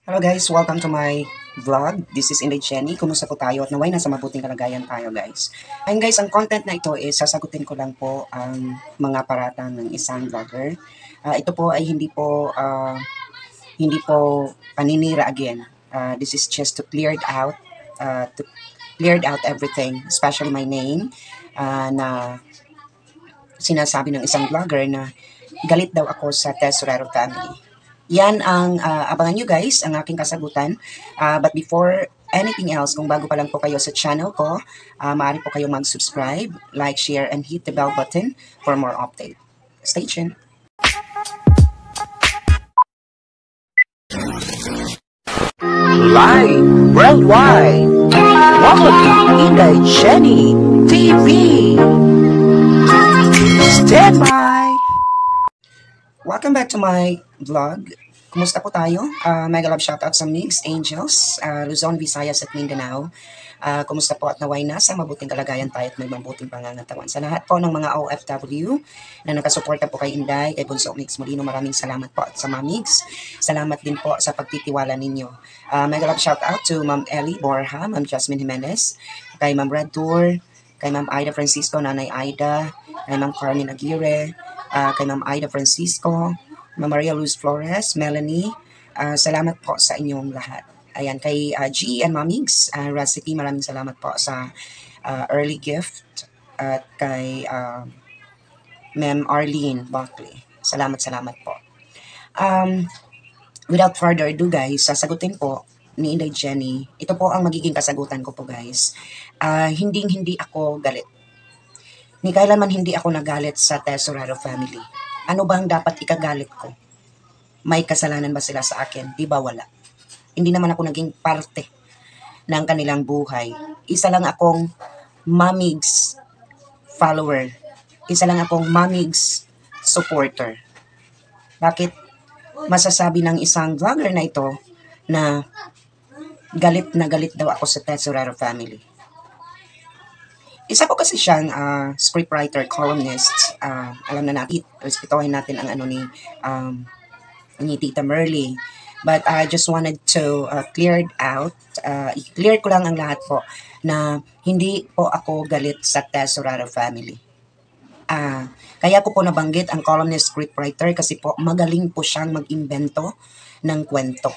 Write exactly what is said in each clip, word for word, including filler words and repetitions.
Hello guys, welcome to my vlog. This is Inday Jenny. Kumusta po tayo at naway nasa mabuting kalagayan tayo guys. Ayun guys, ang content na ito is sasagutin ko lang po ang mga paratang ng isang vlogger. Uh, ito po ay hindi po uh, hindi po paninira again. Uh, this is just to clear it out, uh, to clear it out everything, especially my name uh, na sinasabi ng isang vlogger na galit daw ako sa Tesorero family. Yan ang uh, abangan nyo guys, ang aking kasagutan. Uh, but before anything else, kung bago pa lang po kayo sa channel ko, uh, maaari po kayong mag-subscribe, like, share, and hit the bell button for more update. Stay tuned. Live worldwide. Welcome to Inday Jenny T V. Stand by. Welcome back to my vlog. Kumusta po tayo? Uh, mega love shoutout sa Mixed Angels, uh, Luzon, Visayas at Mindanao. Uh, kumusta po at naway na sa mabuting kalagayan tayo at may mabuting pangangatawan. Sa lahat po ng mga O F W na nakasuporta po kay Inday, kay Bunso Mix Molino, maraming salamat po. At sa mga Mix, salamat din po sa pagtitiwala ninyo. Uh, mega love shoutout to Ma'am Ellie Borja, Ma'am Jasmine Jimenez, kay Ma'am Red Tour, kay Ma'am Aida Francisco, Nanay Aida, kay Ma'am Carmen Aguirre, Uh, kay Ma'am Aida Francisco, Ma'am Maria Luz Flores, Melanie, uh, salamat po sa inyong lahat. Ayan, kay uh, G and Mamigs, uh, Recipe, maraming salamat po sa uh, early gift. At kay uh, Ma'am Arlene Buckley, salamat, salamat po. Um, without further ado guys, sasagutin po ni Inday Jenny. Ito po ang magiging kasagutan ko po guys. Uh, hindi hindi ako galit. Ni kailanman hindi ako nagalit sa Tesorero family. Ano ba ang dapat ikagalit ko? May kasalanan ba sila sa akin? Di ba wala? Hindi naman ako naging parte ng kanilang buhay. Isa lang akong Mamigs follower. Isa lang akong Mamigs supporter. Bakit masasabi ng isang vlogger na ito na galit na galit daw ako sa Tesorero family? Isa po kasi siyang uh, scriptwriter, columnist. Uh, alam na natin, respetuhin natin ang ano ni, um, ni Tita Merly. But I just wanted to uh, clear it out. Uh, i-clear ko lang ang lahat po na hindi po ako galit sa Tesorero family. Uh, kaya ko po nabanggit ang columnist scriptwriter kasi po magaling po siyang mag-imbento ng kwento.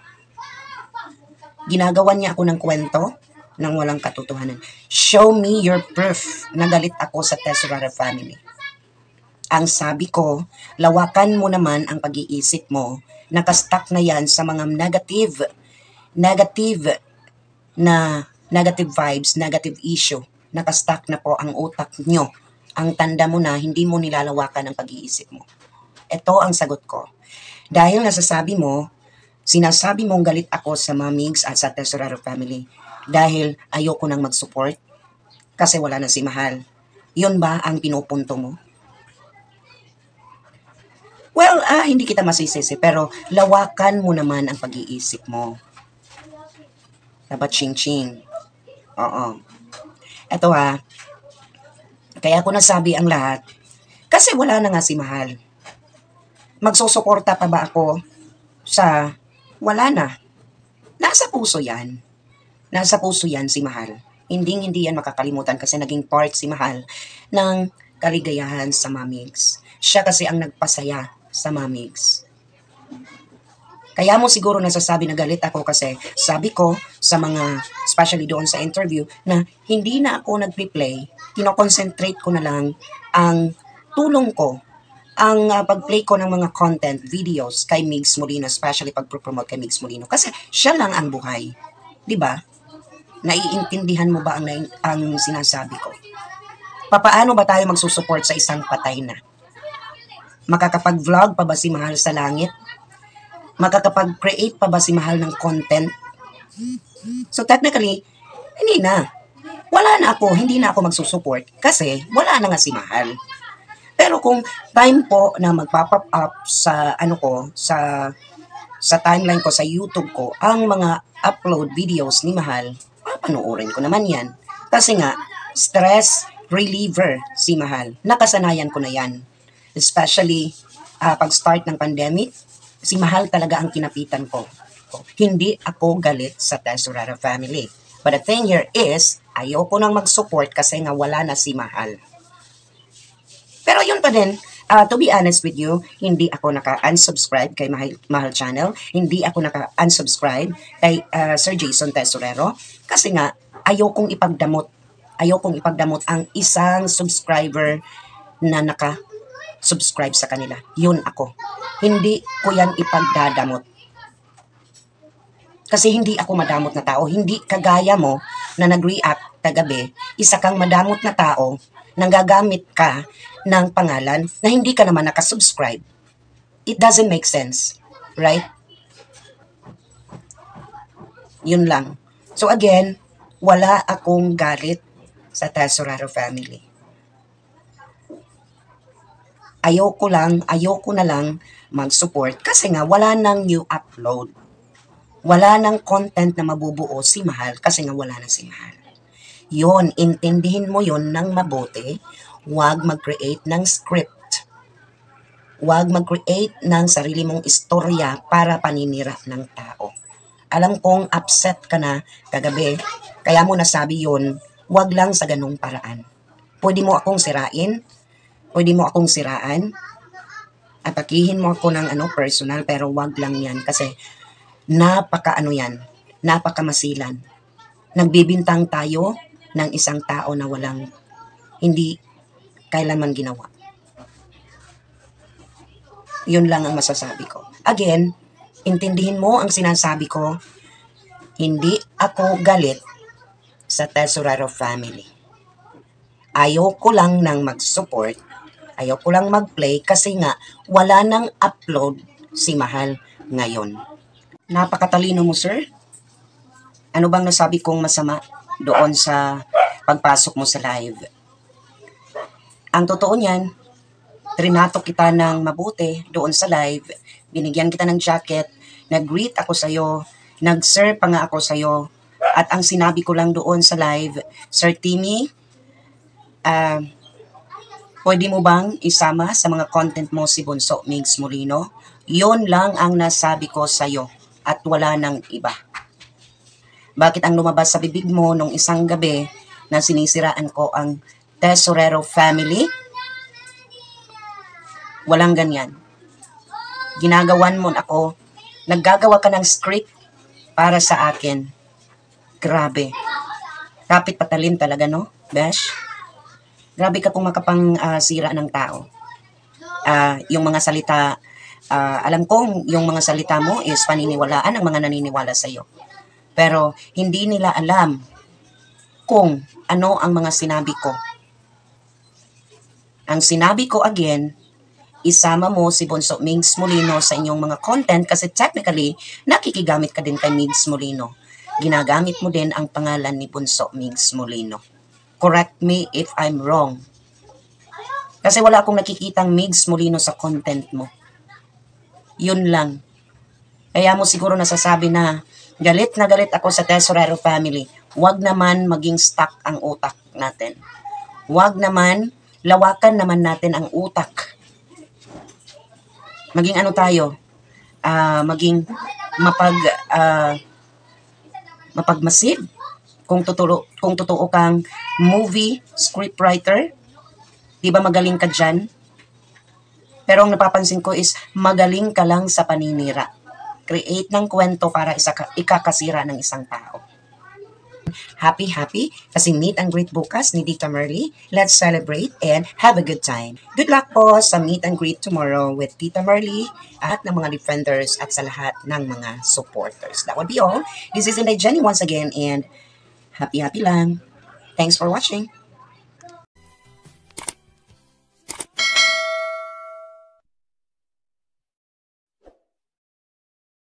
Ginagawan niya ako ng kwento nang walang katotohanan. Show me your proof na galit ako sa Tesorero family. Ang sabi ko, lawakan mo naman ang pag-iisip mo. Nakastuck na yan sa mga negative, negative na negative vibes, negative issue. Nakastuck na po ang utak nyo. Ang tanda mo na, hindi mo nilalawakan ang pag-iisip mo. Ito ang sagot ko. Dahil nasasabi mo, sinasabi mong galit ako sa Mamigs at sa Tesorero family. Dahil ayoko nang mag-support kasi wala na si Mahal. Yun ba ang pinupunto mo? Well, ah, hindi kita masisisi pero lawakan mo naman ang pag-iisip mo. Dapat ching-ching. Oo. Eto ha. Kaya ko nasabi ang lahat kasi wala na nga si Mahal. Magsusuporta pa ba ako sa wala na? Nasa puso yan. Nasa puso yan si Mahal. Hindi hindi yan makakalimutan kasi naging part si Mahal ng kaligayahan sa Mamigs. Siya kasi ang nagpasaya sa Mamigs. Kaya mo siguro nasasabi na galit ako kasi sabi ko sa mga, especially doon sa interview, na hindi na ako nag-replay, kinoconcentrate ko na lang ang tulong ko, ang uh, pag-play ko ng mga content, videos kay Migs Molino, especially pag-promote kay Migs Molino. Kasi siya lang ang buhay. Diba? Naiintindihan mo ba ang, ang sinasabi ko? Papaano ba tayo magsusupport sa isang patay na? Makakapag-vlog pa ba si Mahal sa langit? Makakapag-create pa ba si Mahal ng content? So technically, hindi na. Wala na ako, hindi na ako magsusupport kasi wala na nga si Mahal. Pero kung time po na magpa-pop up sa ano ko, sa sa timeline ko, sa YouTube ko, ang mga upload videos ni Mahal, papanoorin ko naman yan. Kasi nga, stress reliever si Mahal. Nakasanayan ko na yan. Especially uh, pag-start ng pandemic, si Mahal talaga ang kinapitan ko. ko. Hindi ako galit sa Tesorero family. But the thing here is, ayoko nang mag-support kasi nga wala na si Mahal. Pero yun pa din, uh, to be honest with you, hindi ako naka-unsubscribe kay Mahal, Mahal Channel. Hindi ako naka-unsubscribe kay uh, Sir Jason Tesorero. Kasi nga, ayokong ipagdamot. Ayokong ipagdamot ang isang subscriber na naka-subscribe sa kanila. Yun ako. Hindi ko yan ipagdadamot. Kasi hindi ako madamot na tao. Hindi kagaya mo na nag-react kagabi, isa kang madamot na tao nang gagamit ka ng pangalan na hindi ka naman nakasubscribe. It doesn't make sense. Right? Yun lang. So again, wala akong galit sa Tesorero family. Ayoko lang, ayoko na lang mag-support kasi nga wala nang new upload. Wala nang content na mabubuo si Mahal kasi nga wala na si Mahal. Yon, intindihin mo yon ng mabuti. Huwag mag-create ng script. Huwag mag-create ng sarili mong istorya para paninira ng tao. Alam kong upset ka na kagabi, kaya mo nasabi yon, huwag lang sa ganung paraan. Pwede mo akong sirain, pwede mo akong siraan, atakihin mo ako ng ano, personal, pero huwag lang yan kasi napaka ano yan, napaka masilan. Nagbibintang tayo ng isang tao na walang, hindi kailanman ginawa. Yun lang ang masasabi ko. Again, intindihin mo ang sinasabi ko, hindi ako galit sa Tesorero family. Ayoko lang nang mag-support, ayoko lang mag-play kasi nga wala nang upload si Mahal ngayon. Napakatalino mo, sir. Ano bang nasabi kong masama doon sa pagpasok mo sa live? Ang totoo niyan, trinato kita ng mabuti doon sa live, binigyan kita ng jacket, nag-greet ako sa'yo, nag-sir pa nga ako sa'yo, at ang sinabi ko lang doon sa live, Sir Timmy, uh, pwede mo bang isama sa mga content mo si Bunso Migs Molino? Yun lang ang nasabi ko sa'yo. At wala nang iba. Bakit ang lumabas sa bibig mo nung isang gabi na sinisiraan ko ang Tesorero family? Walang ganyan. Ginagawan mo ako, naggagawa ka ng script para sa akin. Grabe. Kapit patalim talaga, no, Besh? Grabe ka kung makapang uh, sira ng tao. Uh, yung mga salita, Uh, alam kong yung mga salita mo is paniniwalaan ng mga naniniwala sa iyo. Pero hindi nila alam kung ano ang mga sinabi ko. Ang sinabi ko again, isama mo si Bunso Migs Molino sa inyong mga content kasi technically, nakikigamit ka din kay Migs Molino. Ginagamit mo din ang pangalan ni Bunso Migs Molino. Correct me if I'm wrong. Kasi wala akong nakikitang Migs Molino sa content mo. Yun lang. Kaya mo siguro nasasabi na galit na galit ako sa Tesorero family. Huwag naman maging stuck ang utak natin. Huwag naman, lawakan naman natin ang utak. Maging ano tayo, uh, maging mapag, uh, mapagmasid. Kung totoo, kung totoo kang movie scriptwriter, di ba magaling ka dyan? Pero ang napapansin ko is magaling ka lang sa paninira. Create ng kwento para isa ikakasira ng isang tao. Happy, happy kasi meet and greet bukas ni Tita Merly. Let's celebrate and have a good time. Good luck po sa meet and greet tomorrow with Tita Merly at ng mga defenders at sa lahat ng mga supporters. That would be all. This is Inday Jenny once again and happy, happy lang. Thanks for watching.